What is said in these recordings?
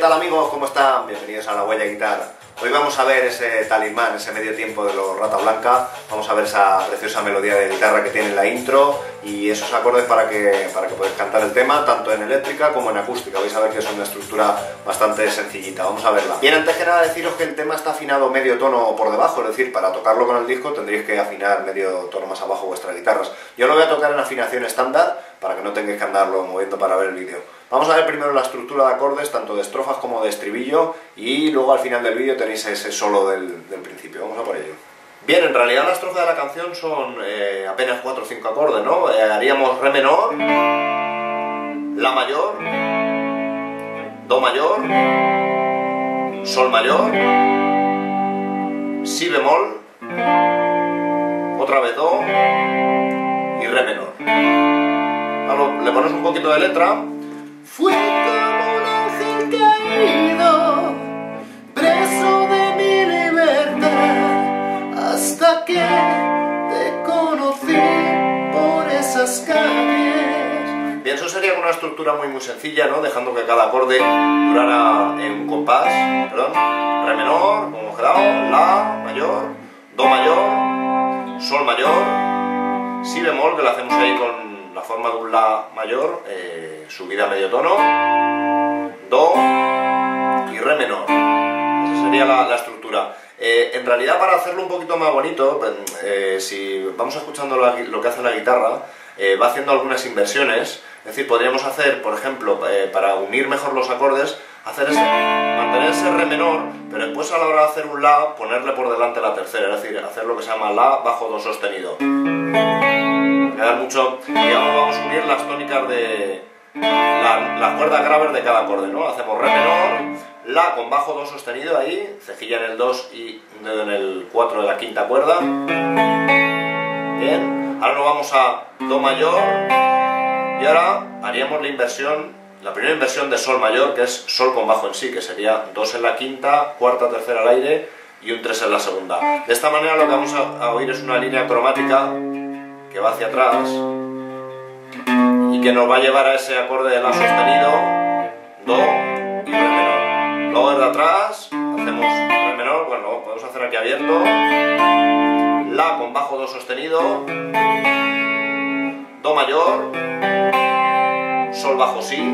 tal amigos? ¿Cómo están? Bienvenidos a La Huella Guitarra. Hoy vamos a ver ese talismán, ese medio tiempo de los Rata Blanca. Vamos a ver esa preciosa melodía de guitarra que tiene en la intro y esos acordes para que podáis cantar el tema tanto en eléctrica como en acústica. Vais a ver que es una estructura bastante sencillita. Vamos a verla. Bien, antes que nada deciros que el tema está afinado medio tono por debajo, es decir, para tocarlo con el disco tendréis que afinar medio tono más abajo vuestras guitarras. Yo lo voy a tocar en afinación estándar para que no tengáis que andarlo moviendo para ver el vídeo. Vamos a ver primero la estructura de acordes, tanto de estrofas como de estribillo, y luego al final del vídeo tenéis ese solo del principio. Vamos a por ello. Bien, en realidad la estrofa de la canción son apenas 4 o 5 acordes, ¿no? Haríamos re menor, la mayor, do mayor, sol mayor, si bemol, otra vez do y re menor. Le pones un poquito de letra. Fui como un ángel caído, preso de mi libertad, hasta que te conocí por esas calles. Bien, eso sería una estructura muy sencilla, ¿no? Dejando que cada acorde durara en un compás, perdón, re menor, como hemos quedado, la mayor, do mayor, sol mayor, si bemol, que lo hacemos ahí con la forma de un la mayor, subida a medio tono, do y re menor. Esa sería la estructura. En realidad, para hacerlo un poquito más bonito, si vamos escuchando lo que hace la guitarra, va haciendo algunas inversiones. Es decir, podríamos hacer, por ejemplo, para unir mejor los acordes, mantener ese re menor, pero después a la hora de hacer un la, ponerle por delante la tercera, es decir, hacer lo que se llama la bajo do sostenido. Queda mucho, digamos, vamos a unir las tónicas de las cuerdas graves de cada acorde, ¿no? Hacemos re menor, la con bajo do sostenido ahí, cejilla en el 2 y un dedo en el 4 de la quinta cuerda. Bien, ahora nos vamos a do mayor y ahora haríamos la primera inversión de sol mayor, que es sol con bajo en sí, que sería 2 en la quinta, cuarta, tercera al aire y un 3 en la segunda. De esta manera lo que vamos a oír es una línea cromática que va hacia atrás y que nos va a llevar a ese acorde de la sostenido, do y re menor. Luego desde atrás hacemos re menor, bueno, lo podemos hacer aquí abierto, la con bajo do sostenido, do mayor, sol bajo si,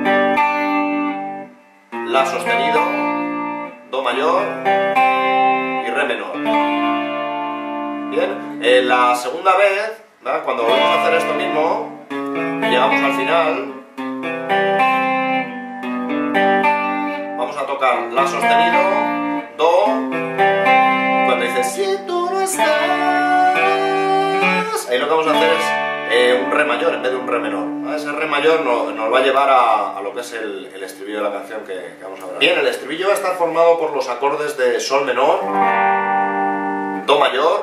la sostenido, do mayor y re menor. Bien, la segunda vez, ¿verdad? Cuando volvemos a hacer esto mismo y llegamos al final, vamos a tocar la sostenido, do, cuando dice si tú no estás, ahí lo que vamos a hacer es un re mayor en vez de un re menor. Ese re mayor nos va a llevar a lo que es el estribillo de la canción que vamos a ver. Bien, el estribillo va a estar formado por los acordes de sol menor, do mayor,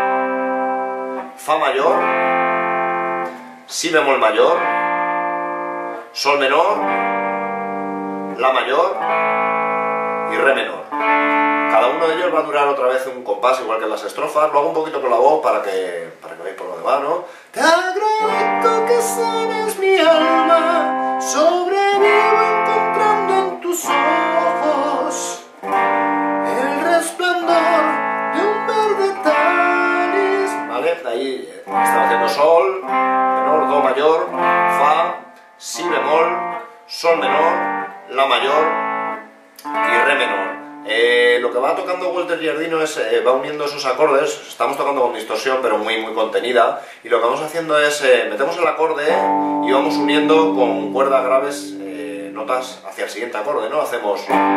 fa mayor, si bemol mayor, sol menor, la mayor y re menor. Cada uno de ellos va a durar otra vez un compás igual que en las estrofas. Lo hago un poquito con la voz para que veáis por dónde va, ¿no? Te agradezco que sanes mi alma, sobrevivo encontrando en tus ojos el resplandor de un verde talis. ¿Vale? Ahí estamos haciendo sol menor, do mayor, fa, si bemol, sol menor, la mayor y re menor. Lo que va tocando Walter Giardino es, va uniendo esos acordes, estamos tocando con distorsión pero muy contenida, y lo que vamos haciendo es, metemos el acorde y vamos uniendo con cuerdas graves notas hacia el siguiente acorde, ¿no? Hacemos,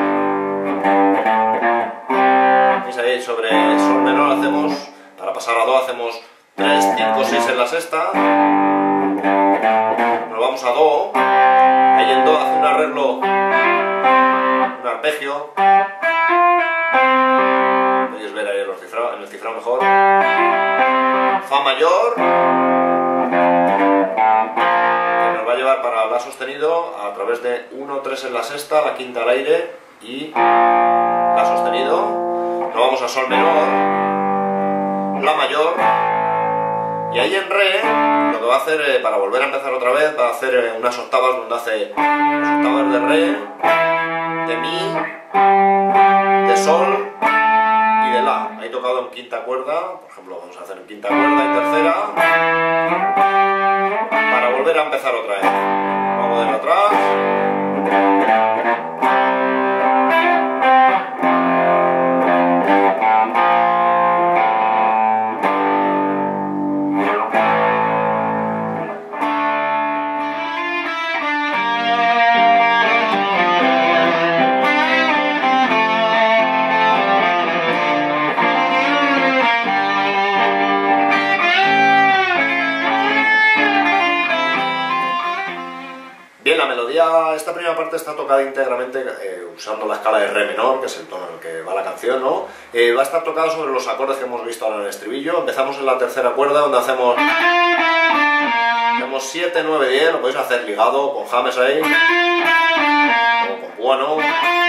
¿veis ahí? Sobre sol menor hacemos, para pasar a do hacemos 3, 5, 6 en la sexta, nos vamos a do, ahí en do hace un arreglo, un arpegio, podéis ver ahí en el cifrado mejor, fa mayor, que nos va a llevar para la sostenido a través de 1, 3 en la sexta, la quinta al aire y la sostenido, nos vamos a sol menor, la mayor, y ahí en re lo que va a hacer, para volver a empezar otra vez, va a hacer unas octavas donde hace las octavas de re, de mi, de sol y de la. Ahí tocado en quinta cuerda, por ejemplo, vamos a hacer en quinta cuerda y tercera, para volver a empezar otra vez. Vamos de atrás. Bien, la melodía, esta primera parte está tocada íntegramente usando la escala de re menor, que es el tono en el que va la canción, ¿no? Va a estar tocada sobre los acordes que hemos visto ahora en el estribillo. Empezamos en la tercera cuerda, donde hacemos 7, 9, 10, lo podéis hacer ligado con James ahí, o con piano.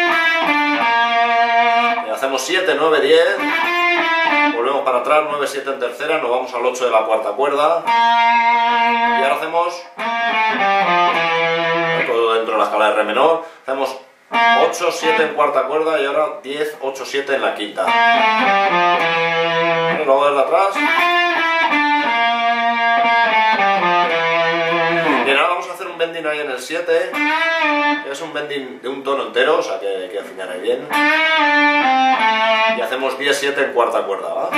Hacemos 7, 9, 10, volvemos para atrás, 9, 7 en tercera, nos vamos al 8 de la cuarta cuerda, y ahora hacemos, todo dentro de la escala de re menor, hacemos 8, 7 en cuarta cuerda y ahora 10, 8, 7 en la quinta. Vale, lo hago desde atrás. Bien, ahora vamos a hacer un bending ahí en el 7, que es un bending de un tono entero, o sea que hay que afinar ahí bien. Y hacemos 10, 7 en cuarta cuerda, ¿va?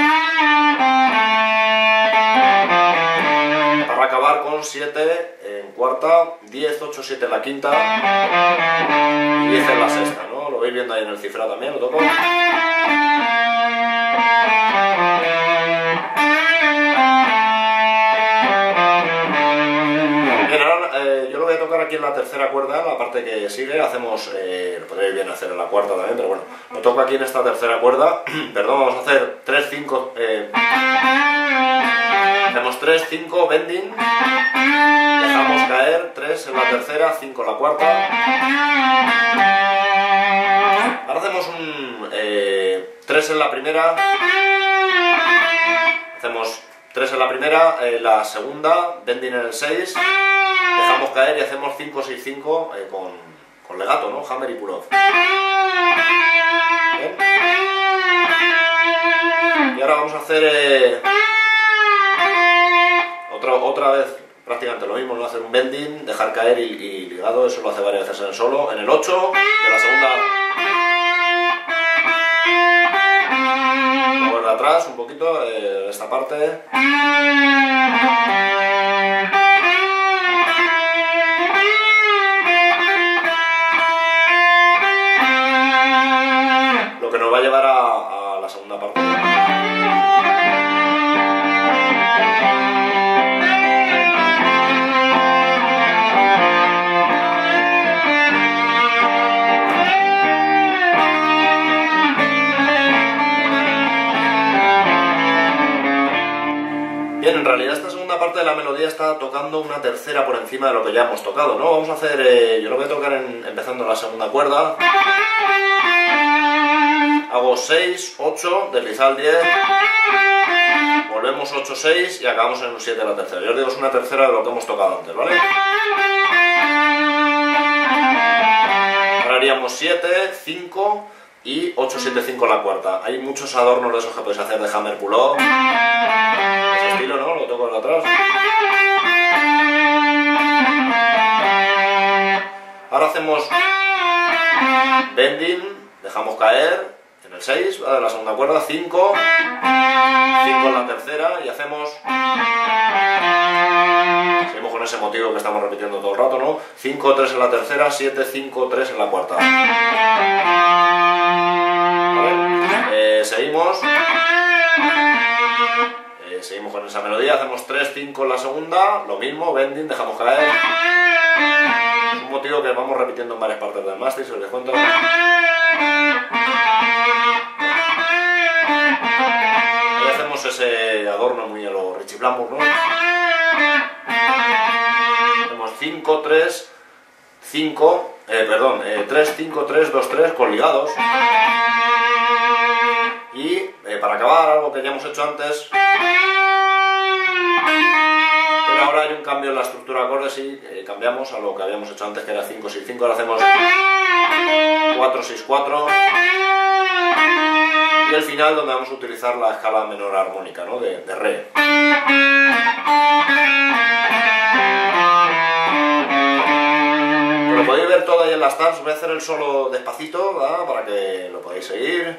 Para acabar con 7 en cuarta, 10, 8, 7 en la quinta y 10 en la sexta, ¿no? Lo veis viendo ahí en el cifrado también, lo toco. Bien, ahora yo lo voy a tocar aquí en la tercera cuerda, la parte que sigue, hacemos, lo podréis bien hacer en la cuarta también, pero bueno, lo toco aquí en esta tercera cuerda, perdón, vamos a hacer 3, 5, hacemos 3, 5, bending, dejamos caer, 3 en la tercera, 5 en la cuarta. Ahora hacemos un 3 en la primera, hacemos 3 en la primera, la segunda, bending en el 6, dejamos caer y hacemos 5, 6, 5 con legato, ¿no? Hammer y pull off. Bien. Y ahora vamos a hacer otra vez prácticamente lo mismo, ¿no? Hacer un bending, dejar caer y ligado, eso lo hace varias veces en el solo. En el 8 de la segunda, vamos de atrás un poquito, esta parte. Lo que nos va a llevar a la segunda parte. Bien, en realidad esta segunda parte de la melodía está tocando una tercera por encima de lo que ya hemos tocado, ¿no? Vamos a hacer, yo lo voy a tocar empezando en la segunda cuerda. Hago 6, 8, deslizar al 10, volvemos 8, 6 y acabamos en un 7 de la tercera. Yo os digo, es una tercera de lo que hemos tocado antes, ¿vale? Ahora haríamos 7, 5 y 8, 7, 5 en la cuarta. Hay muchos adornos de esos que podéis hacer de hammer pull off. Ese estilo, ¿no? Lo toco de atrás. Ahora hacemos bending, dejamos caer en el 6, ¿vale? De la segunda cuerda, 5, 5 en la tercera y hacemos, seguimos con ese motivo que estamos repitiendo todo el rato, ¿no? 5, 3 en la tercera, 7, 5, 3 en la cuarta. ¿Vale? Seguimos con esa melodía, hacemos 3, 5 en la segunda, lo mismo, bending, dejamos caer. Es un motivo que vamos repitiendo en varias partes del mástil, si os les cuento. Ese adorno muy a los Richie Blackmore, ¿no? Tenemos 5, 3, 5, 3, 5, 3, 2, 3 con ligados. Y para acabar, algo que ya hemos hecho antes, pero ahora hay en cambio en la estructura de acordes sí cambiamos a lo que habíamos hecho antes, que era 5-6-5, ahora hacemos 4-6-4, y el final donde vamos a utilizar la escala menor armónica, ¿no? de re. Lo podéis ver todo ahí en las tabs. Voy a hacer el solo despacito, ¿verdad? Para que lo podáis seguir.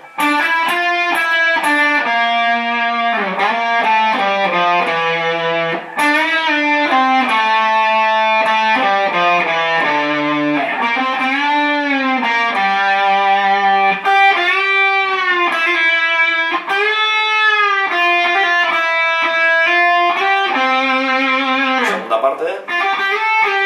Segunda parte.